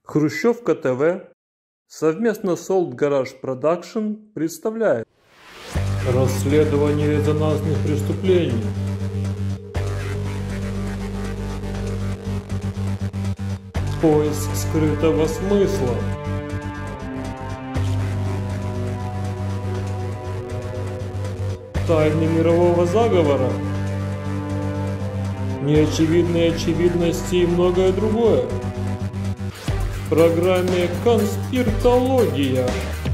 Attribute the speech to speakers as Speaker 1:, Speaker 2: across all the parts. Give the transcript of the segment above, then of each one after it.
Speaker 1: Хрущевка ТВ совместно с Old Garage Production представляет расследование резонансных преступлений. Поиск скрытого смысла. Тайны мирового заговора. Неочевидные очевидности и многое другое. В программе «Конспиртология».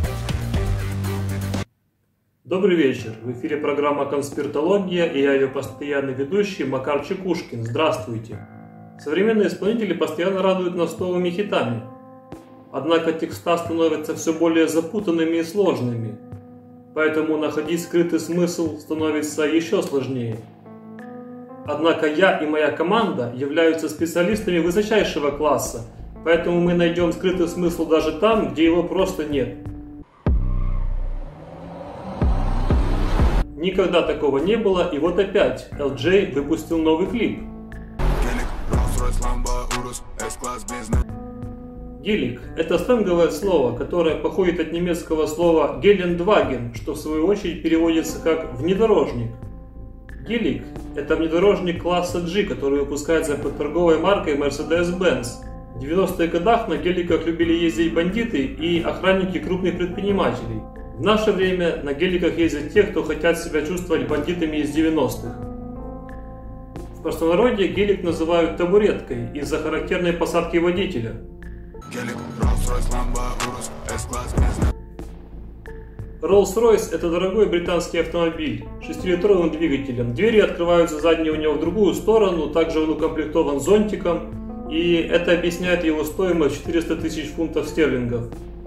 Speaker 1: Добрый вечер. В эфире программа «Конспиртология» и я ее постоянный ведущий Макар Чекушкин. Здравствуйте. Современные исполнители постоянно радуют нас новыми хитами. Однако текста становятся все более запутанными и сложными. Поэтому находить скрытый смысл становится еще сложнее. Однако я и моя команда являются специалистами высочайшего класса, поэтому мы найдем скрытый смысл даже там, где его просто нет. Никогда такого не было, и вот опять LJ выпустил новый клип. Гелик – это сленговое слово, которое походит от немецкого слова «Гелендваген», что в свою очередь переводится как «внедорожник». Гелик – это внедорожник класса G, который выпускается под торговой маркой Mercedes-Benz. В 90-х годах на геликах любили ездить бандиты и охранники крупных предпринимателей. В наше время на геликах ездят те, кто хотят себя чувствовать бандитами из 90-х. В простонародье гелик называют табуреткой из-за характерной посадки водителя. Rolls-Royce – это дорогой британский автомобиль с 6-литровым двигателем. Двери открываются задние у него в другую сторону, также он укомплектован зонтиком, и это объясняет его стоимость 400 тысяч фунтов стерлингов.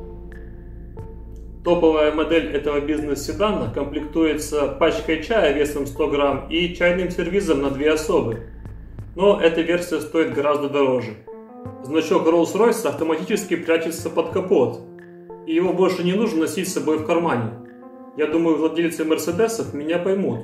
Speaker 1: Топовая модель этого бизнес-седана комплектуется пачкой чая весом 100 грамм и чайным сервизом на 2 особы. Но эта версия стоит гораздо дороже. Значок Rolls-Royce автоматически прячется под капот, и его больше не нужно носить с собой в кармане. Я думаю, владельцы Мерседесов меня поймут.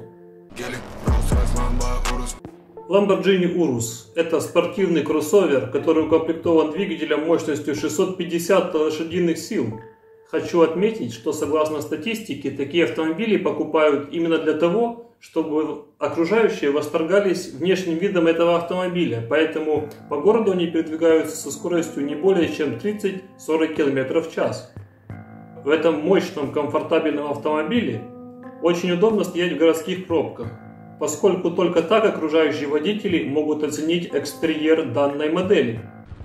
Speaker 1: Lamborghini Urus – это спортивный кроссовер, который укомплектован двигателем мощностью 650 лошадиных сил. Хочу отметить, что согласно статистике, такие автомобили покупают именно для того, чтобы окружающие восторгались внешним видом этого автомобиля, поэтому по городу они передвигаются со скоростью не более чем 30-40 км в час. В этом мощном, комфортабельном автомобиле очень удобно стоять в городских пробках, поскольку только так окружающие водители могут оценить экстерьер данной модели.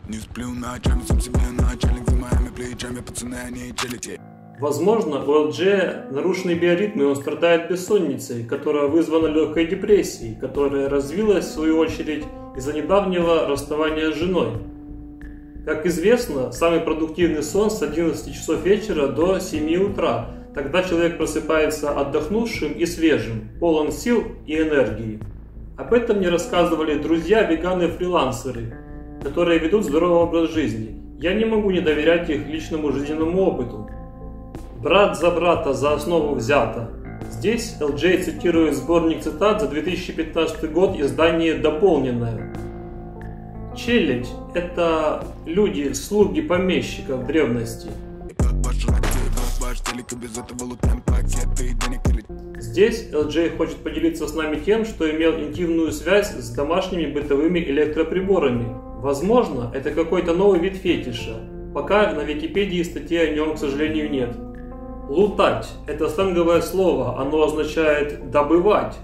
Speaker 1: Возможно, у LJ нарушены биоритмы, и он страдает бессонницей, которая вызвана легкой депрессией, которая развилась в свою очередь из-за недавнего расставания с женой. Как известно, самый продуктивный сон с 11 часов вечера до 7 утра. Тогда человек просыпается отдохнувшим и свежим, полон сил и энергии. Об этом мне рассказывали друзья веганы-фрилансеры, которые ведут здоровый образ жизни. Я не могу не доверять их личному жизненному опыту. «Брат за брата за основу взято». Здесь LJ цитирует сборник цитат за 2015 год, издание «Дополненное». Челядь – это люди, слуги помещиков в древности. Здесь LJ хочет поделиться с нами тем, что имел интимную связь с домашними бытовыми электроприборами. Возможно, это какой-то новый вид фетиша. Пока на Википедии статьи о нем, к сожалению, нет. Лутать – это сленговое слово, оно означает «добывать».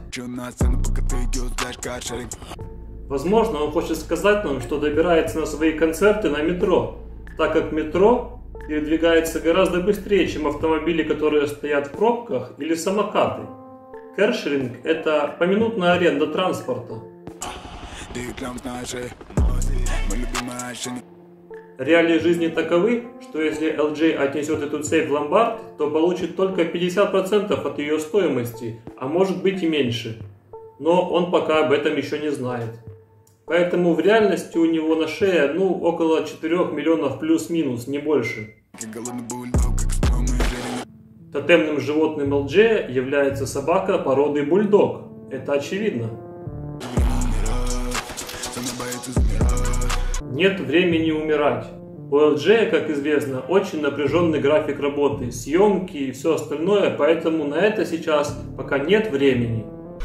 Speaker 1: Возможно, он хочет сказать нам, что добирается на свои концерты на метро, так как метро передвигается гораздо быстрее, чем автомобили, которые стоят в пробках, или самокаты. Кэршеринг – это поминутная аренда транспорта. Реалии жизни таковы, что если LJ отнесет эту цепь в ломбард, то получит только 50% от ее стоимости, а может быть и меньше. Но он пока об этом еще не знает. Поэтому в реальности у него на шее около 4 миллионов плюс-минус, не больше. Тотемным животным LJ является собака породы бульдог. Это очевидно. Нет времени умирать. У LG, как известно, очень напряженный график работы, съемки и все остальное, поэтому на это сейчас пока нет времени.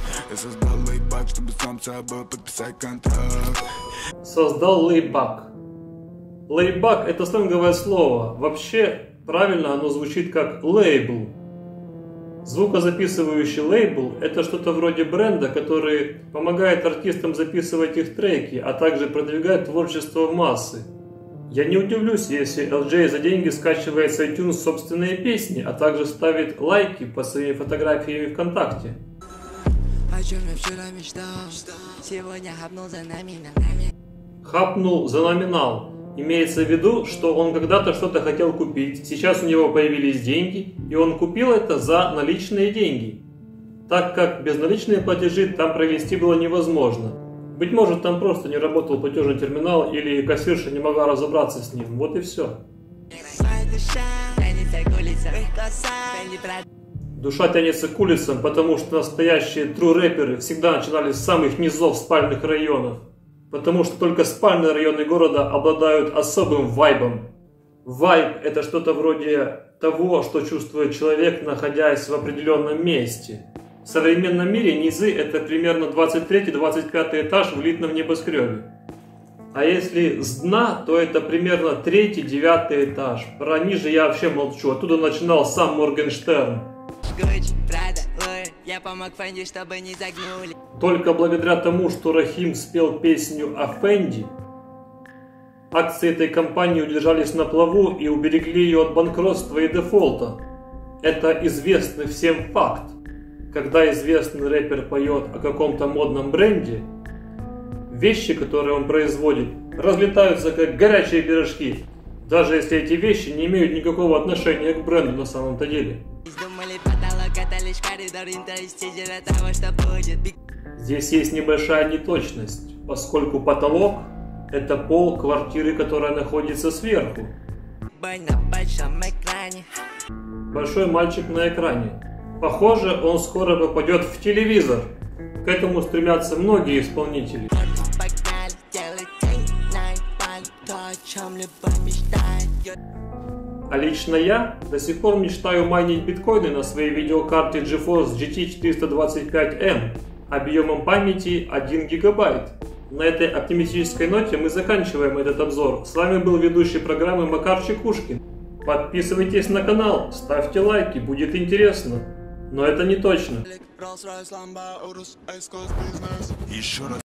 Speaker 1: Создал лейбак. Лейбак — это сленговое слово. Вообще, правильно оно звучит как лейбл. Звукозаписывающий лейбл — это что-то вроде бренда, который помогает артистам записывать их треки, а также продвигает творчество в массы. Я не удивлюсь, если LG за деньги скачивает с iTunes собственные песни, а также ставит лайки под своими фотографиями ВКонтакте. Хапнул за номинал. Имеется в виду, что он когда-то что-то хотел купить, сейчас у него появились деньги, и он купил это за наличные деньги, так как безналичные платежи там провести было невозможно. Быть может, там просто не работал платежный терминал или кассирша не могла разобраться с ним, вот и все. Душа тянется к улицам, потому что настоящие true рэперы всегда начинали с самых низов спальных районов. Потому что только спальные районы города обладают особым вайбом. Вайб — это что-то вроде того, что чувствует человек, находясь в определенном месте. В современном мире низы — это примерно 23-25 этаж в элитном небоскребе. А если с дна, то это примерно 3-9 этаж. Про ниже я вообще молчу, оттуда начинал сам Моргенштерн. Я помог Фенди, чтобы не загнули. Только благодаря тому, что Рахим спел песню о Фенди, акции этой компании удержались на плаву и уберегли ее от банкротства и дефолта. Это известный всем факт. Когда известный рэпер поет о каком-то модном бренде, вещи, которые он производит, разлетаются как горячие пирожки, даже если эти вещи не имеют никакого отношения к бренду на самом-то деле. Здесь есть небольшая неточность, поскольку потолок — это пол квартиры, которая находится сверху. Большой мальчик на экране. Похоже, он скоро попадет в телевизор. К этому стремятся многие исполнители. А лично я до сих пор мечтаю майнить биткоины на своей видеокарте GeForce GT 425M объемом памяти 1 гигабайт. На этой оптимистической ноте мы заканчиваем этот обзор. С вами был ведущий программы Макар Чекушкин. Подписывайтесь на канал, ставьте лайки, будет интересно. Но это не точно.